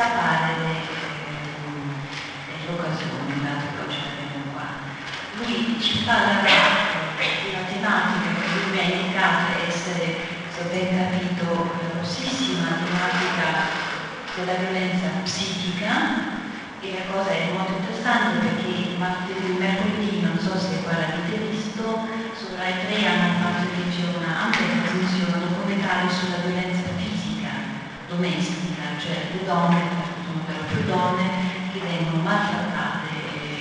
scappare l'occasione, dato che oggi abbiamo qua. Lui ci parla di una tematica che lui mi ha indicato essere, se ho ben capito, una grossissima tematica della violenza psichica, e la cosa è molto interessante perché il mercoledì, non so se qua l'avete visto, su Rai 3 hanno fatto invece una ampia trasmissione, un documentario sulla violenza fisica domestica, cioè le donne, sono proprio donne che vengono maltrattate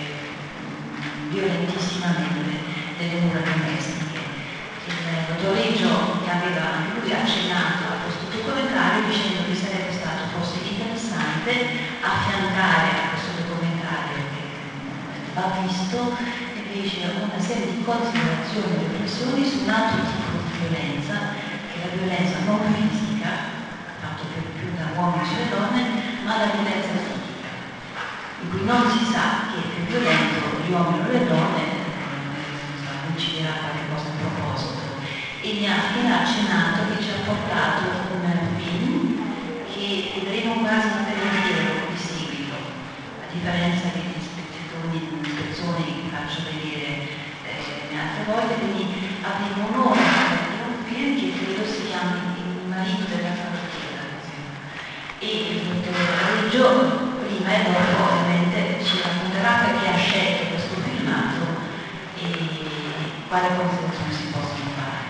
violentissimamente nelle mura domestiche. Il dottor Reggio che aveva anche lui accennato a questo documentario dicendo che sarebbe stato forse interessante affiancare a questo documentario che va visto invece una serie di considerazioni e riflessioni su un altro tipo di violenza, che è la violenza non fisica, fatto più da uomini sulle donne, ma la violenza psichica, in cui non si sa chi è più violento, gli uomini o le donne, ucciderà qualche cosa a proposito. E mi ha appena accennato che ci ha portato un film che vedremo quasi intero di seguito, a differenza degli spezzoni che faccio vedere altre volte, quindi abbiamo un'ora di un film che credo si chiami Il marito della parrucchiera, e il dottor Reggio prima e dopo ovviamente ci racconterà perché ha scelto questo filmato e quale considerazioni si possono fare.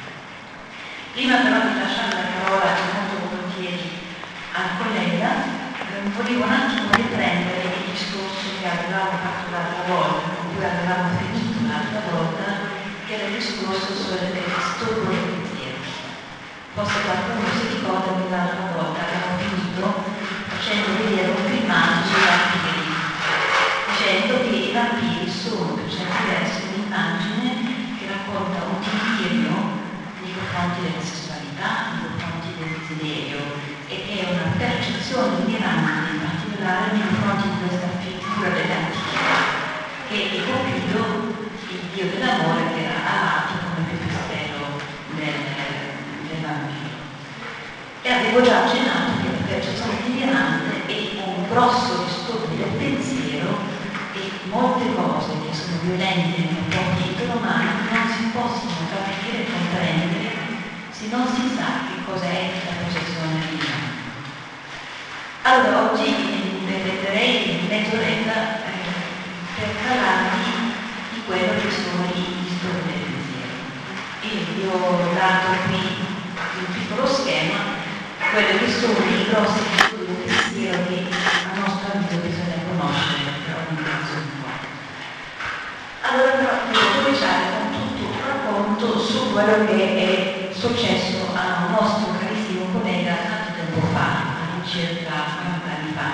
Prima però di lasciare la parola molto volentieri al collega, volevo un attimo riprendere il discorso che avevamo fatto l'altra volta, con cui avevamo finito l'altra volta, che era il discorso sulle disturbo del pensiero. Forse qualcuno si ricorda che l'altra volta avevamo finito facendo vedere un filmato sui vampiri, dicendo che i vampiri sono per certi versi un'immagine che racconta un delirio nei confronti della sessualità, nei confronti del desiderio, e che è una percezione mirante in particolare nei confronti di questa figura dell'antica, che è Cupido, il dio dell'amore, che era amato come pipistrello del bambino. E avevo già accennato che la percezione delirante è un grosso disturbo del pensiero e molte cose che sono violente nei confronti dell'umano non si possono capire e comprendere se non si sa che cos'è la percezione delirante. Allora oggi mi prenderei mezz'oretta per parlarvi di quello che sono i disturbi del pensiero. E vi ho dato qui un piccolo schema, quelli che sono i grossi disturbi del pensiero che a nostro avviso bisogna conoscere per ogni caso un po'. Allora però devo cominciare con tutto un racconto su quello che è successo a un nostro carissimo collega tanto tempo fa, circa 40 anni fa.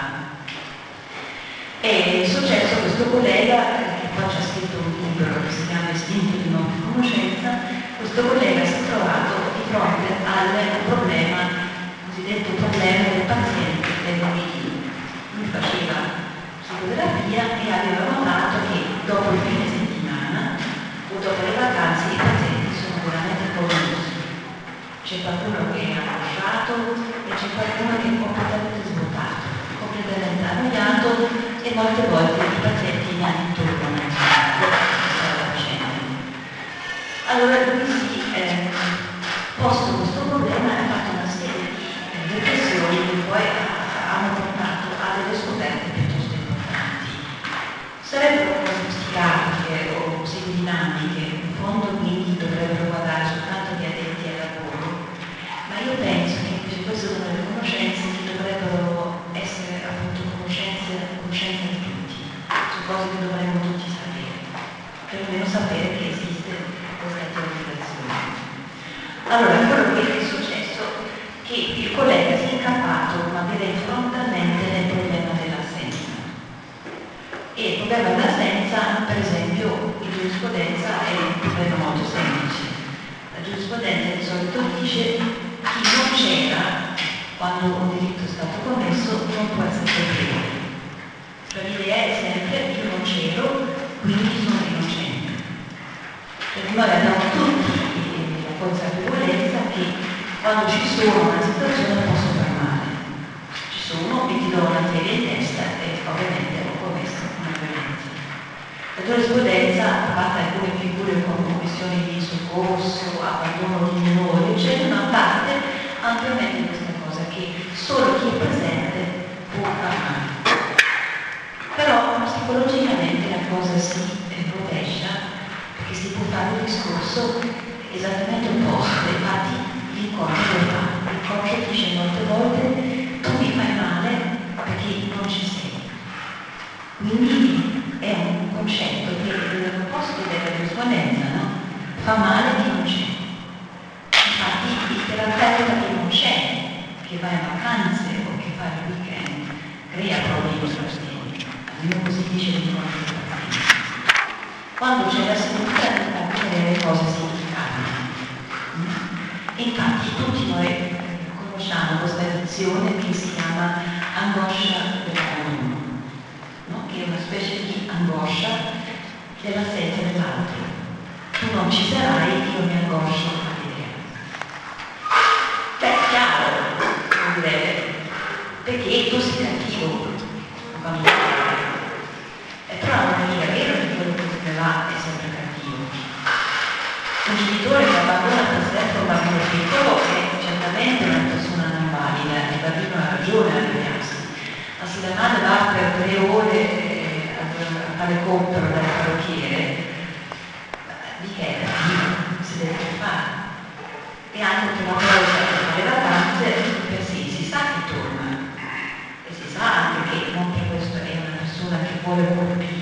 È successo a questo collega, che poi ci ha scritto un libro che si chiama Istinto di non conoscenza. Questo collega si è trovato di fronte al problema, cosiddetto problema del paziente dell'omidio. Lui faceva psicoterapia e aveva notato che dopo il fine settimana o dopo le vacanze i pazienti sono veramente confusi. C'è qualcuno che è angosciato e c'è qualcuno che è completamente svuotato, completamente annoiato, e molte volte i pazienti mi hanno intorno alla vicenda. Allora lui si è posto questo problema e ha fatto una serie di riflessioni che poi hanno portato a delle scoperte piuttosto importanti. Sarebbero cose psichiatriche o psicodinamiche, in fondo quindi dovrebbero guardare soltanto gli addetti al lavoro, ma io penso che invece queste sono delle conoscenze che dovrebbero essere appunto conoscenze di tutti, su cose che dovremmo tutti sapere, perlomeno sapere che esiste questa teorizzazione. Allora, quello che è successo è che il collega si è incappato, ma direi frontalmente, nel problema dell'assenza. E il problema dell'assenza, per esempio, in giurisprudenza è un problema molto semplice. La giurisprudenza di solito dice chi non c'era quando un delitto è stato commesso non può essere colpevole. Cioè l'idea è sempre io non c'ero, quindi sono innocente. Perché noi abbiamo tutti la consapevolezza che quando ci sono una situazione posso far male. Ci sono e ti do una tela in testa e ovviamente ho commesso una violenza. La giurisprudenza, a parte alcune figure come commissioni di soccorso, abbandono di minori, eccetera, ma parte ampiamente questa cosa che solo chi è presente può parlare. Però psicologicamente la cosa si rovescia perché si può fare un discorso esattamente opposto. Infatti l'inconscio lo fa. L'inconscio dice molte volte tu mi fai male perché non ci sei. Quindi è un concetto che nell'opposto della visualenza, no? Fa male chi non c'è. Infatti il terapeuta che non c'è, che va in vacanze o che fa il weekend, crea problemi sostenibili. Almeno così dice il paziente. Quando c'è la seduta, le cose si cambiano. Infatti tutti noi conosciamo questa edizione che si chiama angoscia dell'uomo, no? Che è una specie di angoscia dell'assenza dell'altro. Tu non ci sarai, io mi angoscio all'idea. Beh, è chiaro, direi, perché tu sei cattivo quando però non è vero che quello che se ne va è sempre cattivo. Un genitore che abbandona per sempre un bambino piccolo è certamente una persona non valida, il bambino ha ragione a arrabbiarsi, ma se la madre va per 3 ore a fare compere dal parrucchiere, di che è cattivo, si deve fare. E anche che una volta che fa le vacanze, per sé si sa che torna, e si sa anche che non per questo è una persona che vuole colpire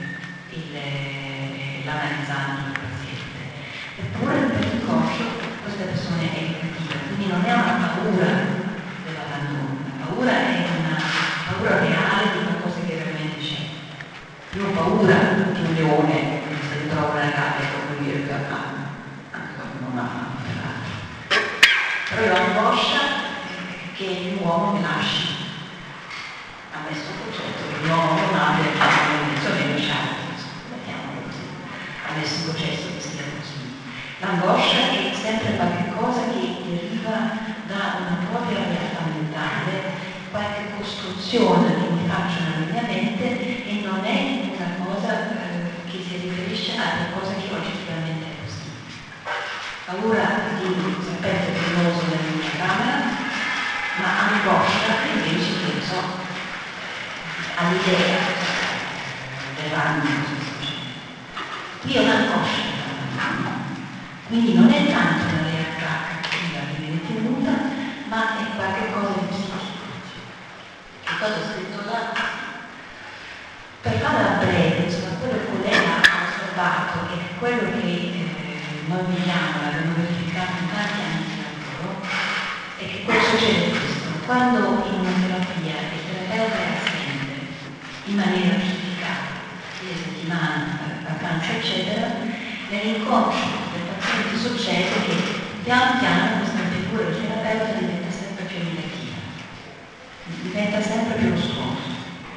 l'analizzante del paziente. Eppure per il conscio questa persona è cattiva, quindi non è una paura dell'abbandono, la paura è una paura reale di qualcosa che veramente c'è. Più paura di un leone che si ritrova nella gabbia come dire che anche quando non ha fatto per l'altro. Però l'angoscia che l'uomo mi lasci. Ha messo un concetto che l'uomo non abbia la lasciato, mettiamolo così, ha messo un processo che sia così. L'angoscia è sempre qualcosa che deriva da una propria realtà mentale, qualche costruzione che mi faccio nella mia mente e non è una cosa che si riferisce a qualcosa che oggettivamente è così. Paura di serpente velenoso nella mia camera, ma angoscia invece che so all'idea del ragno che succede. Qui è un'angoscia, quindi non è tanto una realtà cattiva che viene tenuta, ma è qualcosa di psichico. Che cosa ho scritto là? Per farla breve, insomma, quello che lei ha osservato e quello che noi vediamo, l'abbiamo verificato in tanti anni di lavoro, è che cosa succede questo? Quando in una terapia il terapeuta è assente in maniera giustificata, di settimana, vacanza, eccetera, nell'inconscio del paziente succede che piano piano questa figura del terapeuta diventa sempre più negativa, diventa sempre più uno stronzo.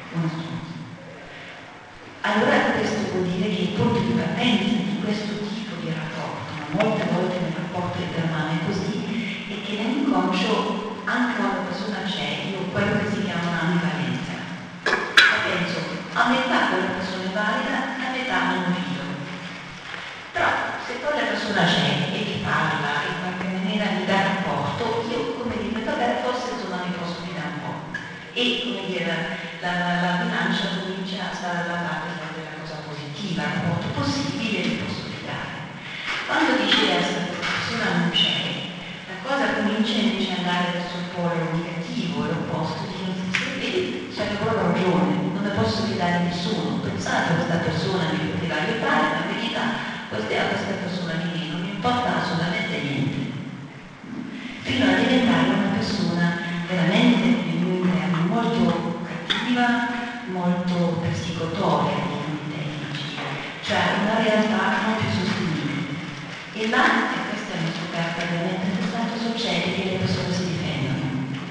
Allora questo vuol dire che il punto di partenza di questo tipo di rapporto, ma molte volte nel rapporto interumano è così, è che nell'inconscio anche quando la persona c'è, io ho quello che si chiama un'ambivalenza. Penso, a metà quella persona è valida, a metà non fido. Però se poi la persona c'è e che parla in qualche maniera mi dà rapporto, io come dire, vabbè, forse insomma mi posso fidare un po'. E come dire, la bilancia comincia a stare dalla parte della cosa positiva, il rapporto possibile mi posso fidare. Quando dice questa persona non c'è, la cosa comincia invece ad andare verso il polo negativo, l'opposto di non si vedi, c'è proprio ragione, non ne posso fidare nessuno, ho pensato a questa persona mi poteva aiutare, ma in verità questa persona di me non mi importa assolutamente niente. Fino a diventare una persona veramente nel mio interno molto cattiva, molto persecutoria di tempi tecnici, cioè una realtà non più sostenibile. E là, e questa è una scoperta veramente interessante, succede che le persone si difendono.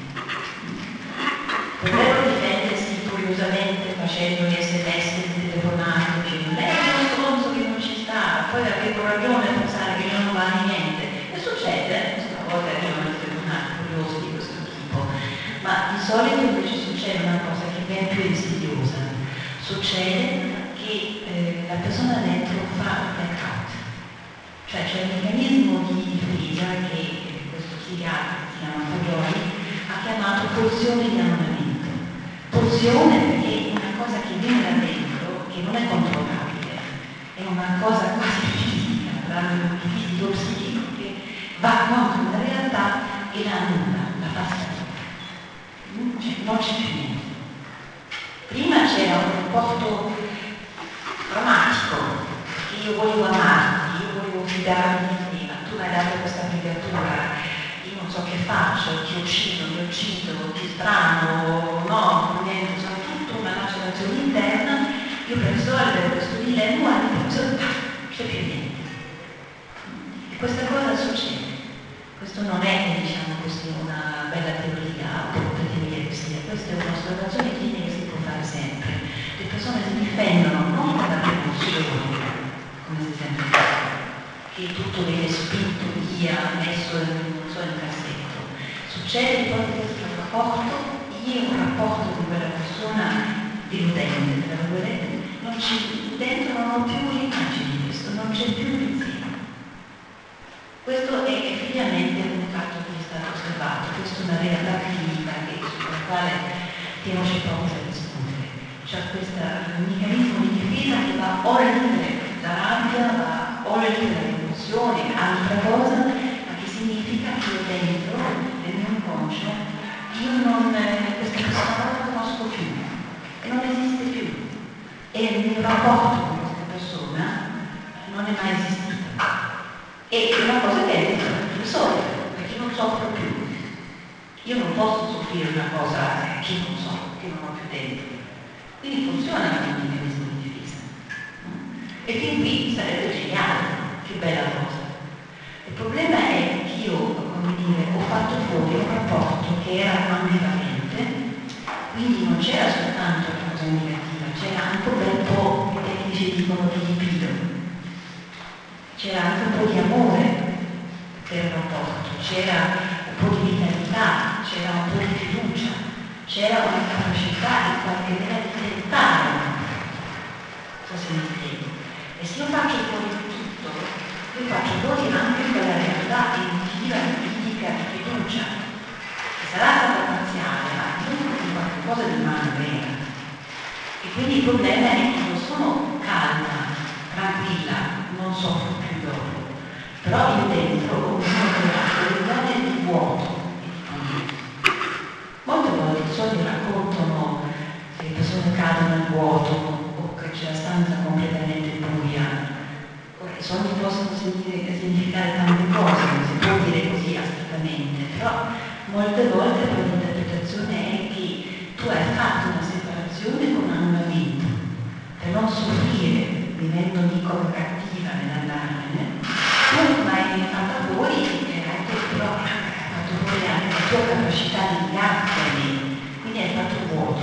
Potrebbero difendersi curiosamente facendo gli sms, telefonate, dicendo lei è uno stronzo che non ci sta, poi avevo ragione a pensare che non vale niente. E succede, questa volta arrivano i telefonati curiosi di questo tipo, ma di solito invece succede succede una cosa che è ben più insidiosa. Succede che la persona dentro fa blackout, cioè c'è un meccanismo di difesa che questo psichiatra, si chiama Fagioli, ha chiamato pulsione di annullamento. Pulsione perché è una cosa che viene da dentro, che non è controllabile, è una cosa quasi fisica, parlando di fisico-psichico, che va contro la realtà e la annulla, la fa sparire. Non c'è più niente. Prima c'era un rapporto romantico, che io volevo amarti, io volevo fidarmi di te, ma tu mi hai dato questa fregatura, io non so che faccio, ti uccido, ti strano, no, niente, sono tutta una macerazione interna, io per risolvere questo dilemma c'è più niente. E questa cosa succede. Questo non è, diciamo così, una bella teoria, questa è un'osservazione clinica che si può fare sempre. Le persone si difendono non con la prevenzione, come si sente che tutto viene spinto via, messo in cassetto. Succede proprio questo rapporto, io un rapporto di quella persona deludente, dentro non ho più l'immagine di questo, non c'è più l'insieme. Questo è effettivamente un fatto che è stato osservato, questa è una realtà clinica sulla quale Timo c'è poco da discutere. C'è questo meccanismo di difesa che va oltre la rabbia, va oltre l'emozione, altra cosa, ma che significa che io dentro, nel mio inconscio, questa persona non la conosco più e non esiste più. E il mio rapporto con questa persona non è mai esistito. E è una cosa che è risolvere, perché non soffro più. Io non posso soffrire una cosa che non so, che non ho più dentro. Quindi funziona il meccanismo di difesa. E fin qui sarebbe geniale, che bella cosa. Il problema è che io, come dire, ho fatto fuori un rapporto che era ambivalente, quindi non c'era soltanto una cosa negativa, c'era anche un bel po', i tecnici dicono, di libido. C'era anche un po' di amore per il rapporto, c'era un po' di vitalità, c'era un po' di fiducia, c'era una capacità in qualche maniera di tentare, non so se mi spiego. E se io faccio fuori tutto, io faccio fuori anche quella realtà emotiva, politica, di fiducia, che sarà stata parziale, ma comunque di qualcosa di mano vera. E quindi il problema è che non sono calma, tranquilla, non soffro più dopo, però io dentro ho una zone di vuoto e di buio. Molte volte i sogni raccontano che le persone cadono nel vuoto o che c'è la stanza completamente buia. Ora, i sogni possono significare tante cose, non si può dire così astrattamente, però molte volte l'interpretazione è che tu hai fatto una separazione con annullamento per non soffrire vivendo dicono cattiva nell'andarmene, tu mi hai fatta fuori anche però hai fatto fuori anche la tua capacità di guidarti a me, quindi hai fatto vuoto.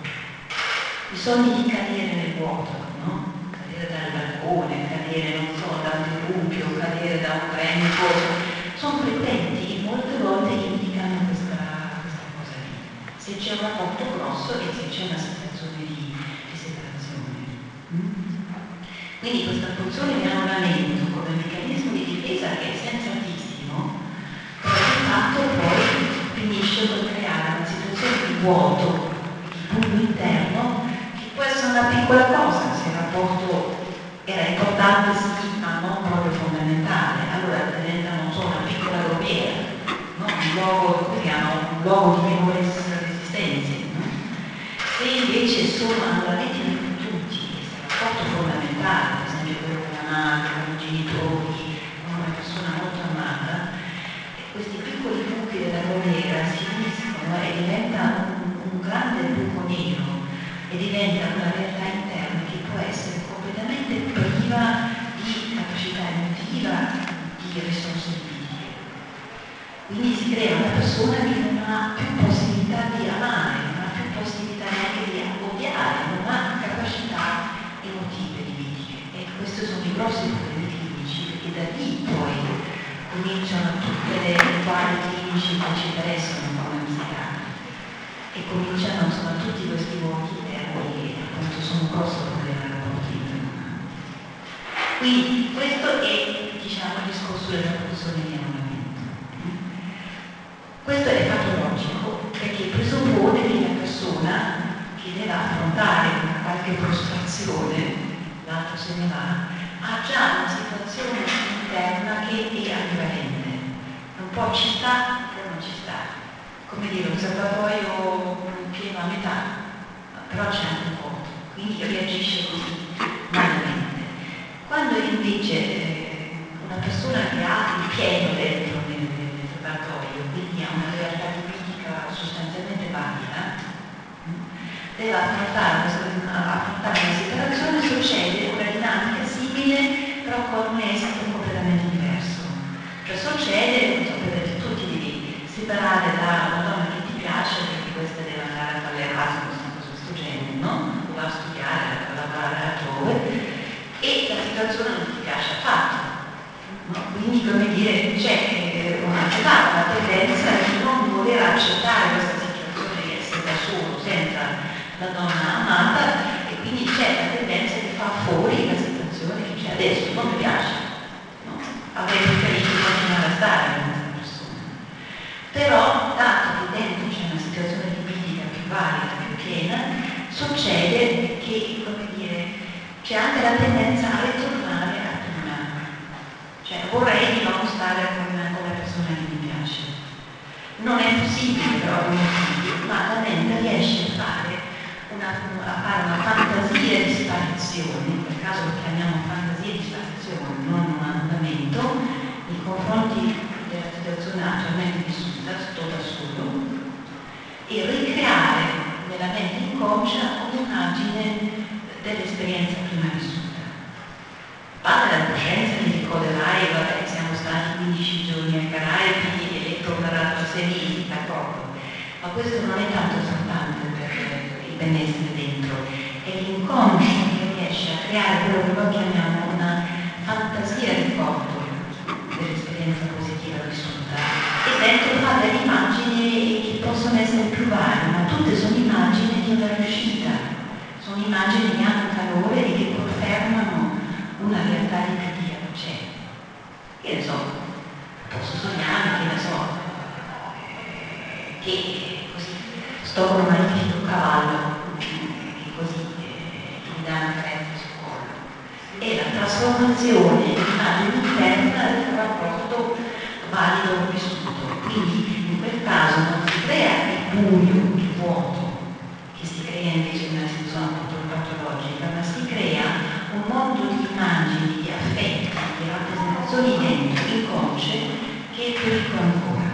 I sogni di cadere nel vuoto, no? Cadere dal balcone, cadere, non so, da un diluvio, cadere da un treno, sono frequenti e molte volte indicano questa cosa lì. Se c'è un rapporto grosso e se c'è una situazione di separazione. Quindi questa funzione di annullamento come meccanismo di difesa che è sensatissimo, però di fatto poi finisce per creare una situazione di vuoto, di buio interno, che può essere una piccola cosa, se il rapporto era importante sì, ma non proprio fondamentale, allora diventa non so una piccola groviera, no? un luogo di minore resistenze. No? Se invece sono annullamenti ripetuti, rapporto fondamentale, per esempio quello con la madre, con i genitori, con una persona molto amata, e questi piccoli buchi della groviera si uniscono e diventa un grande buco nero e diventa una realtà interna che può essere completamente priva di capacità emotiva, di risorse fisiche. Quindi si crea una persona che non ha più possibilità di amare, non ha più possibilità neanche di odiare, non ha capacità emotive limiche. E questi sono i grossi problemi clinici, perché da lì poi cominciano tutte le quadri clinici che ci interessano come psichiatri. e cominciano insomma tutti questi vuoti interni che appunto sono un grosso problema del rapporto interumano. Quindi questo è, diciamo, il discorso della produzione di annullamento. Questo è patologico perché presuppone che la persona che deve affrontare una qualche frustrazione, l'altro se ne va, ha già una situazione interna che è ambivalente. Un po' ci sta, un po' non ci sta. Come dire, un serbatoio pieno a metà, però c'è anche un vuoto, quindi reagisce così malamente. Quando invece una persona che ha il pieno dentro nel serbatoio, quindi ha una realtà libidica sostanzialmente valida, deve affrontare una separazione, succede una dinamica simile, però con un esito completamente diverso. Cioè succede, non so, per vedere, tu ti devi separare da una donna che ti piace perché questa deve andare a fare l'Erasmus, una cosa di questo genere, no? O va a studiare, a lavorare altrove, e la situazione non ti piace affatto. No? Quindi, come dire, c'è una tendenza di non voler accettare questa situazione di essere da solo, senza la donna amata, e quindi c'è la tendenza di far fuori la situazione che c'è adesso, non mi piace. No? Avrei preferito continuare a stare con questa persona. Però, dato che dentro c'è una situazione libidica più valida, più piena, succede che, come dire, c'è anche la tendenza a ritornare a prima. Cioè, vorrei di non stare con la persona che mi piace. Non è possibile per ovvi motivi, ma la mente riesce a fare una fantasia di sparizione, in quel caso lo chiamiamo fantasia di sparizione, non un annullamento, nei confronti della situazione attualmente vissuta, sto da solo, e ricreare nella mente inconscia un'immagine dell'esperienza prima vissuta. Parte dalla coscienza ti ricorderai, vabbè, siamo stati 15 giorni ai Caraibi e lei tornerà tra 6 mesi, d'accordo? Ma questo non è tanto importante per il benessere dentro, è l'inconscio che riesce a creare quello che noi chiamiamo una fantasia ricordo dell'esperienza positiva vissuta, e dentro fa delle immagini che possono essere più varie, ma tutte sono immagini di una riuscita, sono immagini che hanno calore e che confermano una realtà di che Dio c'è. Che ne so, posso sognare, che ne so, che così sto con un magnifico cavallo, che così mi dà una carezza sul collo. E la trasformazione di immagine interna del rapporto valido vissuto. Quindi in quel caso non si crea il buio, il vuoto, che si crea invece in una situazione patologica, ma si crea un mondo di immagini, di affetti, di rappresentazioni dentro, inconsce, che è più ricco ancora.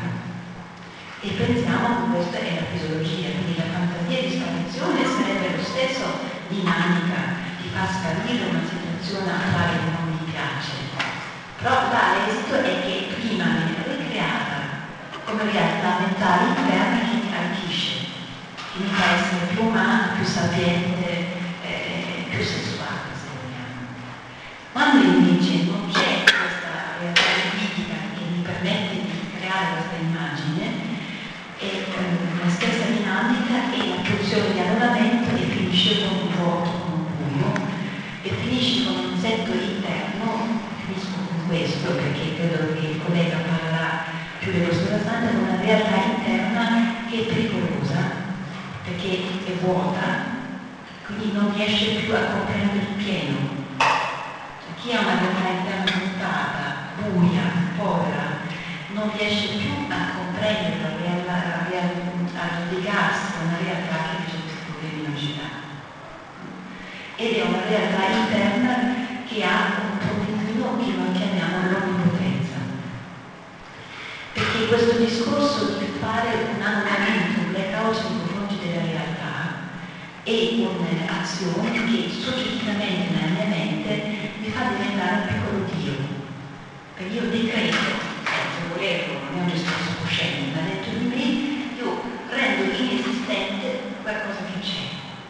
E pensiamo che questa è la fisiologia, quindi la fantasia di sparizione sarebbe lo stesso dinamica di far sparire una situazione attuale che non mi piace. Però l'esito è che prima viene ricreata come realtà mentale interna che mi arricchisce, che mi fa essere più umana, più sapiente, più sessuale, se vogliamo. Quando invece non c'è questa realtà libidica che mi permette di creare questa immagine, è la stessa dinamica e la pulsione di annullamento, e finisce con un vuoto, con un buio, e finisce con un setto interno. Finisco con questo perché credo che il collega parlerà più velocemente, con una realtà interna che è pericolosa perché è vuota, quindi non riesce più a comprendere il pieno. Chi ha una realtà interna mutata, buia, povera, non riesce più a comprendere a legarsi a una realtà che invece questi problemi non ce l'ha. Ed è una realtà interna che ha un problemino che noi chiamiamo l'onnipotenza. Perché questo discorso di fare un annullamento, un blackout nei confronti della realtà, è un'azione che soggettivamente nella mia mente mi fa diventare un piccolo Dio. Perché io decreto, senza volerlo, non è un discorso cosciente, ma dentro di me io rendo inesistente qualcosa che c'è.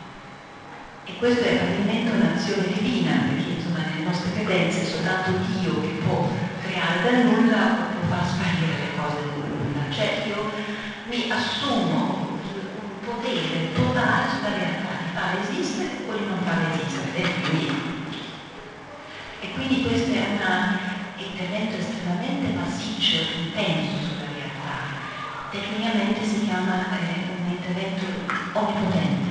E questo è probabilmente un'azione divina, perché insomma nelle nostre credenze è soltanto Dio che può creare dal nulla o può far sparire le cose dal nulla. Cioè io mi assumo un potere intervento estremamente massiccio e intenso sulla realtà. Tecnicamente si chiama un intervento onnipotente.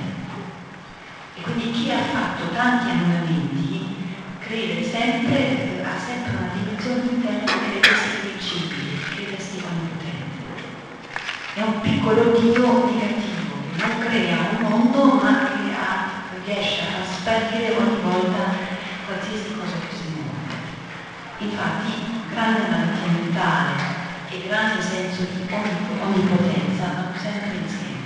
E quindi chi ha fatto tanti annullamenti crede sempre, ha sempre una dimensione interna che crede sia invincibile, crede sia onnipotente. È un piccolo Dio negativo, che non crea un mondo ma che riesce a sparire ogni volta qualsiasi cosa che si muove. Infatti, grande malattia mentale e grande senso di onnipotenza vanno sempre insieme.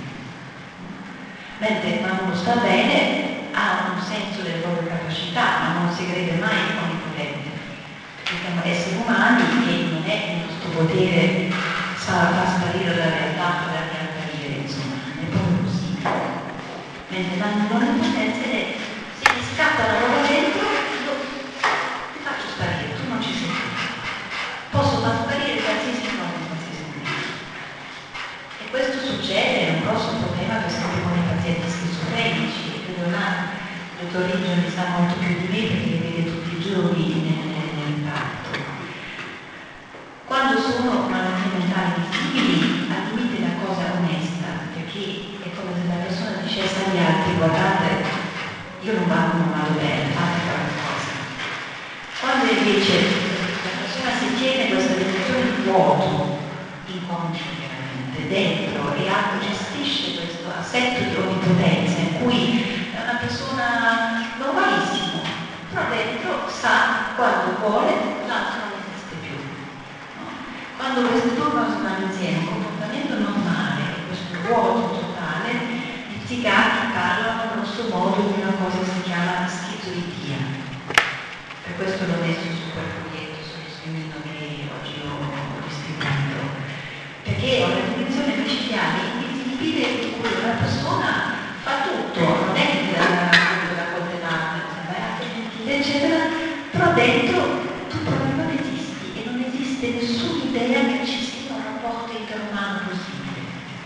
Mentre quando uno sta bene ha un senso delle proprie capacità, ma non si crede mai onnipotente. Perché siamo esseri umani e non è il nostro potere fa sparire la realtà o la riapparire, insomma, è proprio così. Mentre l'onnipotenza è se mi scatta la roba dentro, io ti faccio sparire, tu non ci sei più. Posso far sparire qualsiasi cosa in qualsiasi momento. E questo succede, è un grosso problema per esempio con i pazienti schizofrenici, e credo là il dottor Riggio mi sa molto più di me perché li vede tutti i giorni nell'impatto. Quando sono malattie mentali visibili, al limite la cosa onesta, perché è come se la persona dicesse agli altri, guardate, io non vado bene, fate qualcosa. Quando invece la persona si tiene questa dimensione di vuoto, inconscio chiaramente, dentro e gestisce questo assetto di onnipotenza in cui è una persona normalissima, però dentro sa quando vuole, l'altro non esiste più. No? Quando queste due cose vanno insieme, un comportamento normale e questo vuoto totale, i psichiatri parlano grosso modo di una cosa che si chiama schizoidia. Per questo l'ho messo su quel foglietto sullo scrivino che oggi ho distribuito. Perché è una dimensione micidiale, invisibile, in cui una persona fa tutto, non è che la coltellata, eccetera, però dentro tu proprio non esisti e non esiste nessuna idea che ci sia un rapporto interumano possibile.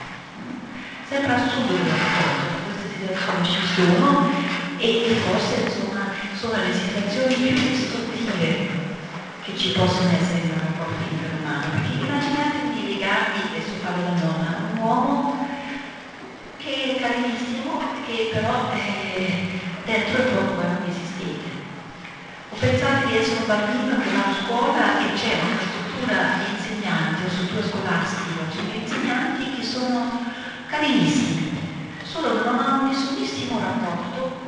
Sembra assurdo il rapporto, ma queste situazioni ci sono e forse insomma sono le situazioni più distruttive che ci possono essere in un rapporto interumano. Perché immaginatevi di legarvi, adesso parlo da donna, a un uomo che è carinissimo, che però dentro è proprio voi non esistete. O pensate di essere un bambino che va a scuola e c'è una struttura di insegnanti o struttura scolastica, cioè di insegnanti che sono carinissimi, solo che non hanno nessunissimo rapporto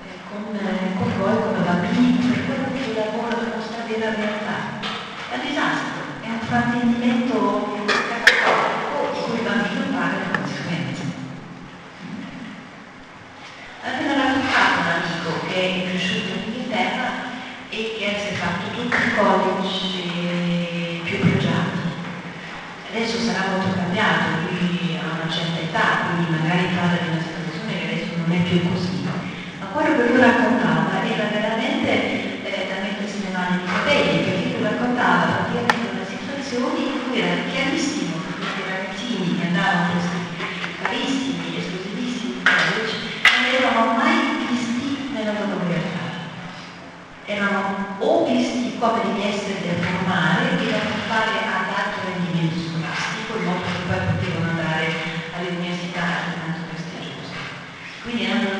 con voi come bambini, per quello che il lavoro della nostra vera realtà. È un disastro, è un fraintendimento catastrofico di cui il bambino paga le conseguenze. Appena raccontato un amico che è cresciuto in Inghilterra e che si è fatto tutti i college più pregiati. Adesso sarà molto cambiato, lui ha una certa età, quindi magari parla di una situazione che adesso non è più così. Ma quello che lui raccontava era veramente da mettersi le mani nei capelli, perché lui raccontava praticamente una situazione in cui era chiarissimo che questi ragazzini che andavano a questi carissimi, esclusivissimi college non erano mai visti nella loro realtà. Erano o visti come degli esseri da formare e da portare ad alto rendimento scolastico, in modo che poi potevano andare alle università altrettanto prestigiose. Quindi erano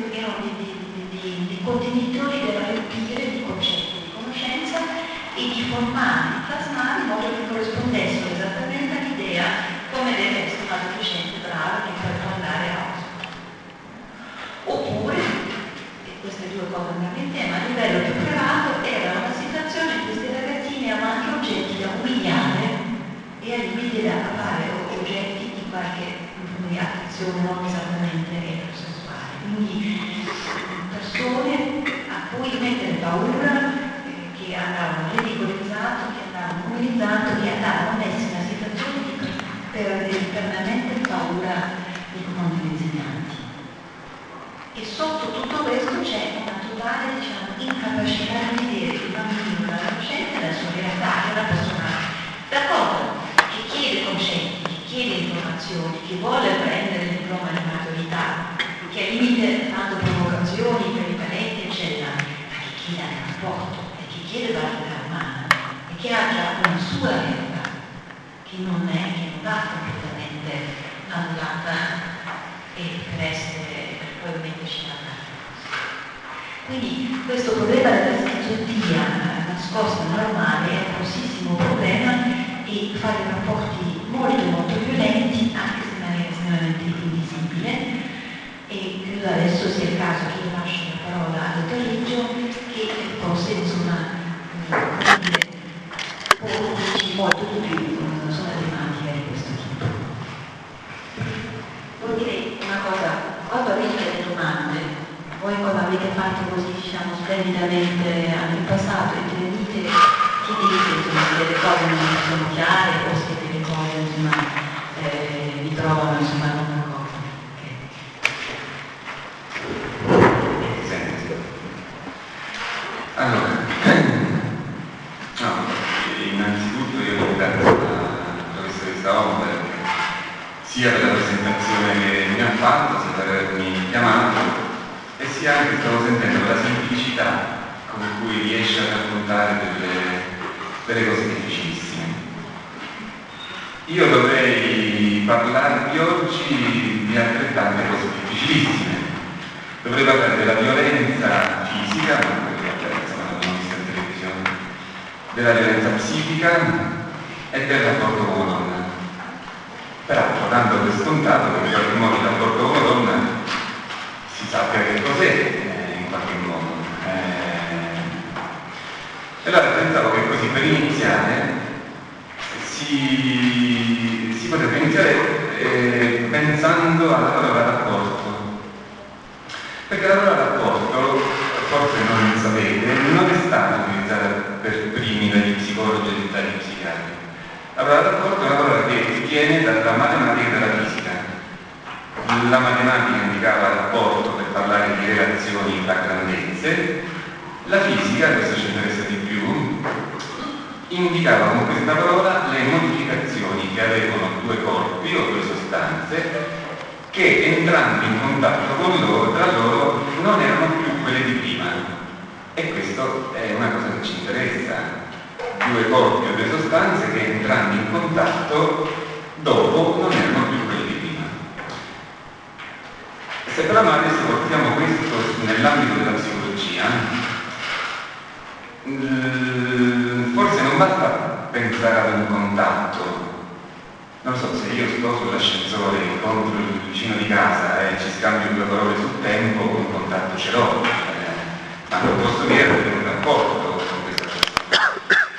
dei contenitori dell'arricchire di concetti di conoscenza e di formare, di plasmare in modo che corrispondessero esattamente all'idea come deve essere un adolescente bravo che poi può andare a Oxford. Oppure, e queste due cose andiamo insieme, a livello più privato era una situazione in cui questi ragazzini avevano anche oggetti da umiliare e al limite da fare oggetti di qualche attenzione non esattamente eterosessuale. Quindi persone a cui mettere paura, che andavano ridicolizzate, che andavano umilizzate, che andavano messi in una situazione di permanente paura nei confronti degli insegnanti. E sotto tutto questo c'è una totale, incapacità di vedere il bambino, l'adolescente nella sua realtà, che è una persona d'accordo, che chiede concetti, che chiede informazioni, che vuole prendere il diploma di maturità, che al limite fanno provocazioni per i parenti, eccetera, ma che chiede il rapporto e che chiede validità umana e che ha già una sua realtà, che non va completamente annullata e per poi metterci da parte. Quindi questo problema della schizofrenia nascosta normale è un grossissimo problema e fa dei rapporti molto violenti, anche se in maniera estremamente invisibile. E credo adesso sia il caso che io lascio la parola al dottor Riggio, che forse insomma può dirci molto di più su una tematica di questo tipo. Vuol dire una cosa, quando avete delle domande, voi come avete fatto così, diciamo, splendidamente anche in passato, intervenite, chiedete, insomma, se delle cose non sono chiare o se delle cose, insomma, vi trovano, insomma, non d'accordo. Allora, innanzitutto io ringrazio la professoressa Omber sia per la presentazione che mi ha fatto, sia per avermi chiamato e sia anche, stavo sentendo, per la semplicità con cui riesce a raccontare delle cose difficilissime. Io dovrei parlarvi oggi di altrettante cose difficilissime. Dovrei parlare della violenza fisica, della violenza psichica e del rapporto uomo-donna. Peraltro, dando per scontato che in qualche modo il rapporto uomo-donna si sappia che cos'è in qualche modo. E allora pensavo che così per iniziare si potrebbe iniziare pensando alla parola rapporto. Perché la parola rapporto, forse non lo sapete, non è stata utilizzata per primi dagli psicologi e dagli psichiatri. La parola rapporto è una parola che viene dalla matematica e dalla fisica. La matematica indicava rapporto per parlare di relazioni tra grandezze, la fisica, questo ci interessa di più, indicava con questa parola le modificazioni che avevano due corpi o due sostanze che entrando in contatto con loro, tra loro, non erano più quelle di prima. E questo è una cosa che ci interessa. Due corpi o due sostanze che entrando in contatto dopo non erano più quelle di prima. Se però noi adesso portiamo questo nell'ambito della psicologia, forse non basta pensare ad un contatto. Non so, se io sto sull'ascensore, incontro il vicino di casa e ci scambio due parole sul tempo, un contatto ce l'ho, ma non posso dire che un rapporto con questa persona.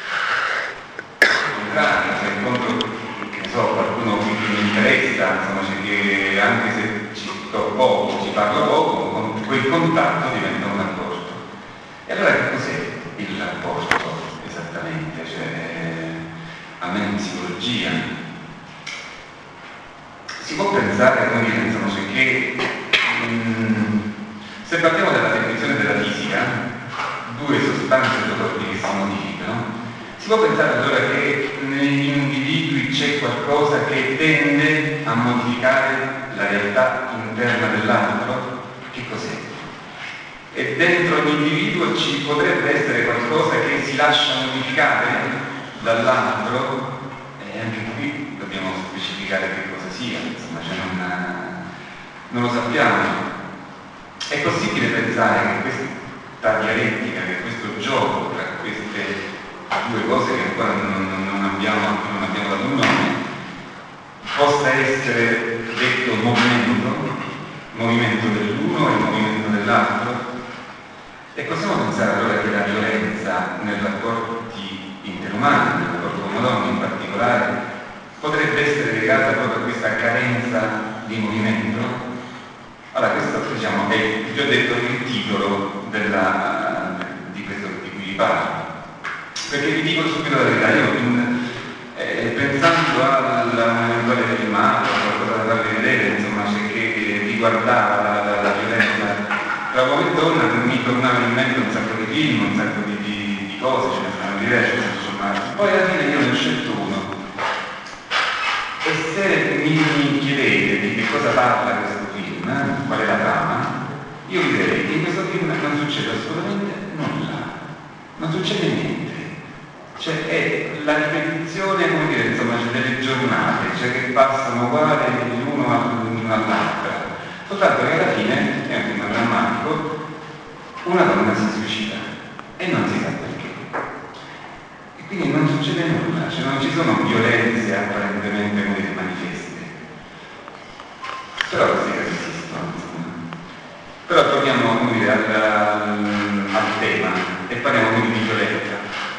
Al contrario, se incontro, che so, qualcuno che mi interessa, insomma, che anche se ci sto poco, ci parlo poco, quel contatto diventa un rapporto. E allora che cos'è il rapporto esattamente? Cioè, almeno in psicologia. Si può pensare, come pensano, che se partiamo dalla definizione della fisica, due sostanze o corpi che si modificano, si può pensare allora che negli individui c'è qualcosa che tende a modificare la realtà interna dell'altro? Che cos'è? E dentro l'individuo ci potrebbe essere qualcosa che si lascia modificare dall'altro? E anche qui dobbiamo specificare che cosa sia, insomma, cioè non lo sappiamo. È possibile pensare che questa dialettica, che questo gioco tra queste due cose che ancora non abbiamo dato un nome, possa essere detto movimento dell'uno e movimento dell'altro? E possiamo pensare allora che la violenza nei rapporti interumani, nel rapporto uomo-donna in particolare, potrebbe essere legata proprio a questa carenza di movimento? Allora, questo, diciamo, è, vi ho detto, il titolo di questo di cui vi parlo. Perché vi dico subito la verità, io pensando all'eventuale filmato, qualcosa da farvi vedere, insomma, che riguardava la violenza tra uomo e donna, mi tornavano in mente un sacco di film, un sacco di cose, ce ne sono diverse, insomma. Poi alla fine io ne ho scelto uno. E se mi chiedete di che cosa parla questo film, qual è la trama, io vi direi che in questo film non succede assolutamente nulla, non succede niente. Cioè è la ripetizione, come dire, insomma, delle giornate, cioè che passano uguali l'uno all'altra. Soltanto che alla fine, è un tema drammatico, una donna si suicida e non si sa perché. E quindi non succede nulla, cioè non ci sono violenze apparentemente come dire, manifeste. Però questi casi esistono, insomma. Però torniamo come dire, al tema e parliamo quindi di violenza.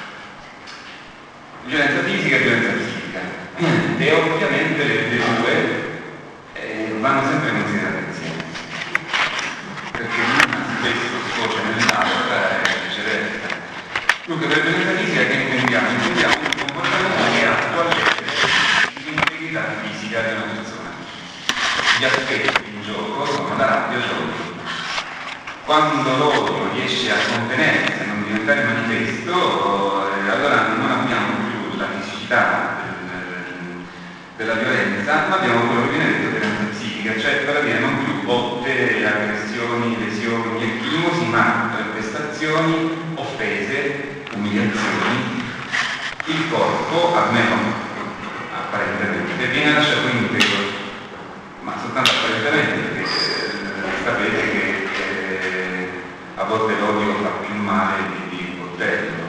Violenza fisica e violenza psichica. E ovviamente le due vanno sempre considerate insieme. Perché l'una spesso sfocia nell'altra e viceversa. Dunque per violenza fisica che intendiamo? Intendiamo un comportamento che attua l'integrità fisica di una persona. Gli aspetti in gioco sono la rabbia e l'odio. Quando l'odio riesce a contenersi, a non diventare manifesto, allora non abbiamo più la fisicità della violenza, ma abbiamo quello che viene detto violenza psichica, cioè per dire non più botte, aggressioni, lesioni e chimosi, ma prestazioni, offese, umiliazioni. Il corpo, almeno apparentemente, viene lasciato integro, ma soltanto apparentemente, perché sapete che a volte l'odio fa più male di un coltello.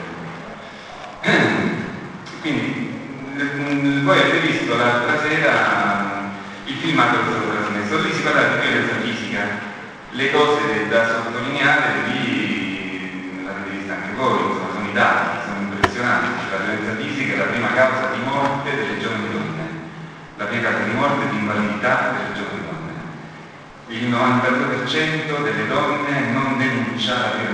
Quindi voi avete visto l'altra sera il filmato che è stato trasmesso, lì si parla di violenza fisica, le cose da sottolineare lì l'avete vista anche voi, insomma, sono i dati, sono impressionanti. La violenza fisica è la prima causa di morte delle giovani donne, la prima causa di morte e di invalidità delle giovani donne. Il 92% delle donne non denuncia la violenza